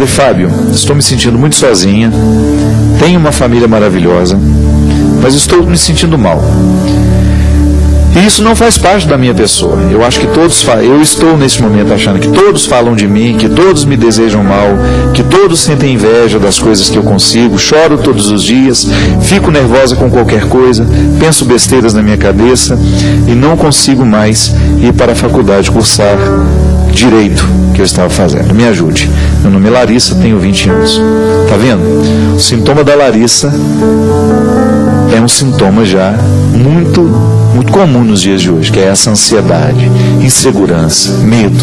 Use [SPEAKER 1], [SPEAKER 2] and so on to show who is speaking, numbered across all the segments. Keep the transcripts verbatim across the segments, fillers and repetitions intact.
[SPEAKER 1] Frei Fábio, estou me sentindo muito sozinha, tenho uma família maravilhosa, mas estou me sentindo mal. E isso não faz parte da minha pessoa. Eu acho que todos falam, eu estou nesse momento achando que todos falam de mim, que todos me desejam mal, que todos sentem inveja das coisas que eu consigo, choro todos os dias, fico nervosa com qualquer coisa, penso besteiras na minha cabeça e não consigo mais ir para a faculdade cursar direito que eu estava fazendo. Me ajude. Meu nome é Larissa, tenho vinte anos. Tá vendo? O sintoma da Larissa é um sintoma já muito, muito comum nos dias de hoje, que é essa ansiedade, insegurança, medo.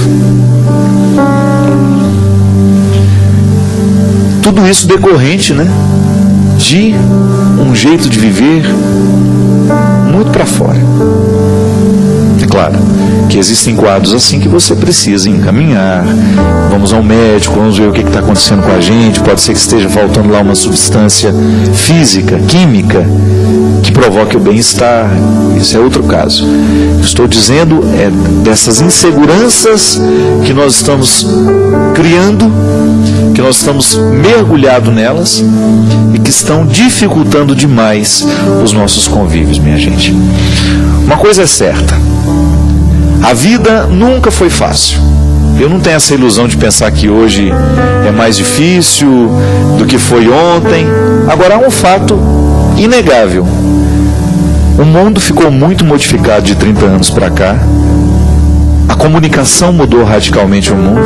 [SPEAKER 1] Tudo isso decorrente, né, de um jeito de viver muito para fora. É claro que existem quadros assim que você precisa encaminhar, vamos ao médico, vamos ver o que está acontecendo com a gente, pode ser que esteja faltando lá uma substância física, química, que provoque o bem-estar, isso é outro caso. Estou dizendo é dessas inseguranças que nós estamos criando, que nós estamos mergulhados nelas e que estão dificultando demais os nossos convívios, minha gente. Uma coisa é certa, a vida nunca foi fácil. Eu não tenho essa ilusão de pensar que hoje é mais difícil do que foi ontem. Agora, há um fato inegável. O mundo ficou muito modificado de trinta anos para cá. A comunicação mudou radicalmente o mundo.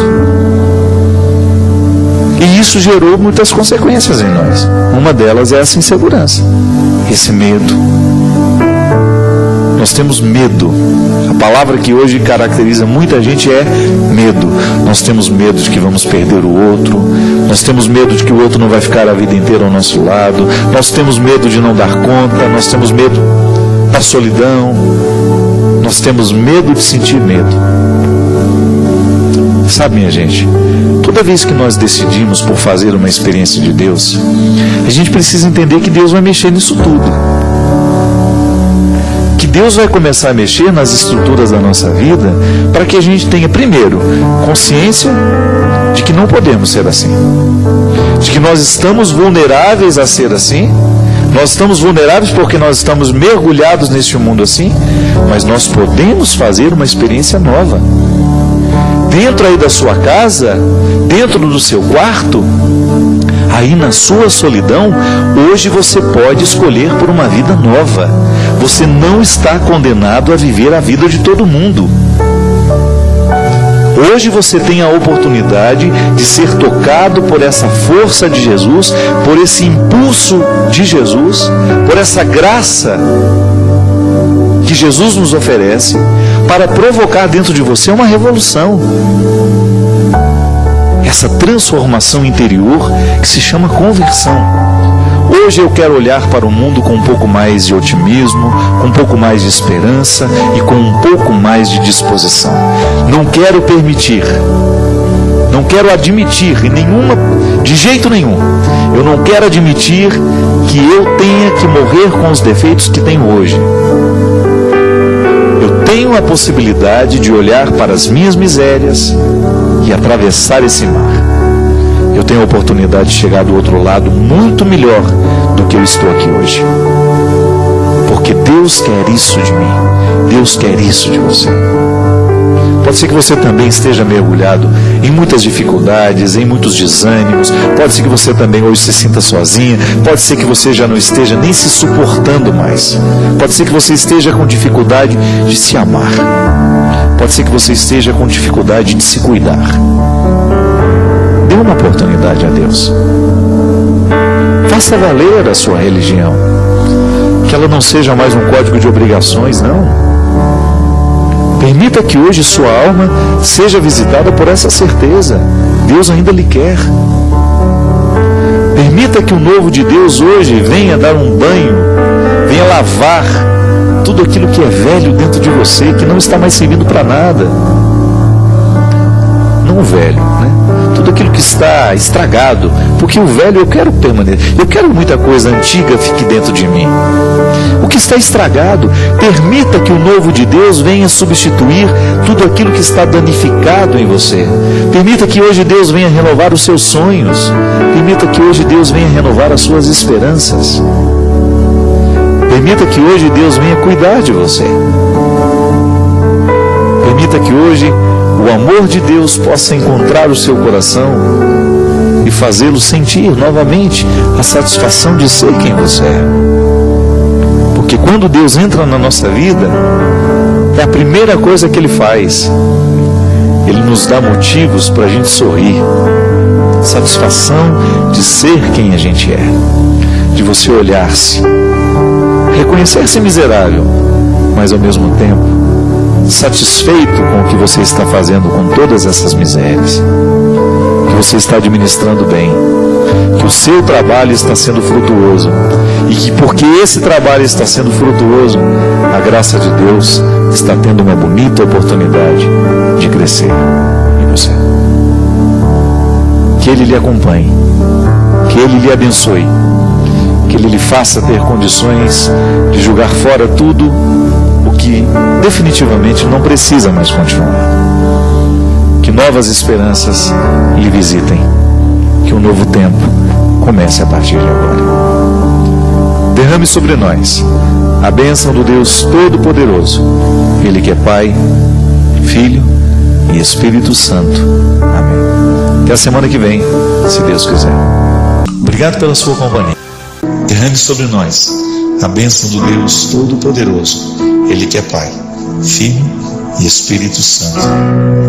[SPEAKER 1] E isso gerou muitas consequências em nós. Uma delas é essa insegurança, esse medo. Nós temos medo. A palavra que hoje caracteriza muita gente é medo. Nós temos medo de que vamos perder o outro. Nós temos medo de que o outro não vai ficar a vida inteira ao nosso lado. Nós temos medo de não dar conta. Nós temos medo da solidão. Nós temos medo de sentir medo. Sabe, minha gente, toda vez que nós decidimos por fazer uma experiência de Deus, a gente precisa entender que Deus vai mexer nisso tudo. Que Deus vai começar a mexer nas estruturas da nossa vida para que a gente tenha, primeiro, consciência de que não podemos ser assim. De que nós estamos vulneráveis a ser assim. Nós estamos vulneráveis porque nós estamos mergulhados neste mundo assim, mas nós podemos fazer uma experiência nova. Dentro aí da sua casa, dentro do seu quarto, aí na sua solidão, hoje você pode escolher por uma vida nova. Você não está condenado a viver a vida de todo mundo. Hoje você tem a oportunidade de ser tocado por essa força de Jesus, por esse impulso de Jesus, por essa graça que Jesus nos oferece, para provocar dentro de você uma revolução. Essa transformação interior que se chama conversão. Hoje eu quero olhar para o mundo com um pouco mais de otimismo, com um pouco mais de esperança e com um pouco mais de disposição. Não quero permitir, não quero admitir em nenhuma, de jeito nenhum, eu não quero admitir que eu tenha que morrer com os defeitos que tenho hoje. Eu tenho a possibilidade de olhar para as minhas misérias e atravessar esse mar. Eu tenho a oportunidade de chegar do outro lado muito melhor do que eu estou aqui hoje. Porque Deus quer isso de mim. Deus quer isso de você. Pode ser que você também esteja mergulhado em muitas dificuldades, em muitos desânimos. Pode ser que você também hoje se sinta sozinha. Pode ser que você já não esteja nem se suportando mais. Pode ser que você esteja com dificuldade de se amar. Pode ser que você esteja com dificuldade de se cuidar. Dê uma oportunidade a Deus. Faça valer a sua religião. Que ela não seja mais um código de obrigações, não. Permita que hoje sua alma seja visitada por essa certeza. Deus ainda lhe quer. Permita que o novo de Deus hoje venha dar um banho, venha lavar tudo aquilo que é velho dentro de você, que não está mais servindo para nada. Não o velho, né? Tudo aquilo que está estragado, porque o velho eu quero permanecer, eu quero muita coisa antiga fique dentro de mim. O que está estragado, permita que o novo de Deus venha substituir tudo aquilo que está danificado em você. Permita que hoje Deus venha renovar os seus sonhos. Permita que hoje Deus venha renovar as suas esperanças. Permita que hoje Deus venha cuidar de você. Permita que hoje o amor de Deus possa encontrar o seu coração e fazê-lo sentir novamente a satisfação de ser quem você é. Porque quando Deus entra na nossa vida, é a primeira coisa que Ele faz. Ele nos dá motivos para a gente sorrir. Satisfação de ser quem a gente é. De você olhar-se, reconhecer-se miserável, mas ao mesmo tempo satisfeito com o que você está fazendo com todas essas misérias, que você está administrando bem, que o seu trabalho está sendo frutuoso, e que porque esse trabalho está sendo frutuoso, a graça de Deus está tendo uma bonita oportunidade de crescer em você. Que Ele lhe acompanhe, que Ele lhe abençoe, que Ele lhe faça ter condições de jogar fora tudo o que definitivamente não precisa mais continuar. Que novas esperanças lhe visitem, que um novo tempo comece a partir de agora. Derrame sobre nós a bênção do Deus Todo-Poderoso, Ele que é Pai, Filho e Espírito Santo. Amém. Até a semana que vem, se Deus quiser. Obrigado pela sua companhia. Derrame sobre nós a bênção do Deus Todo-Poderoso, Ele que é Pai, Filho e Espírito Santo.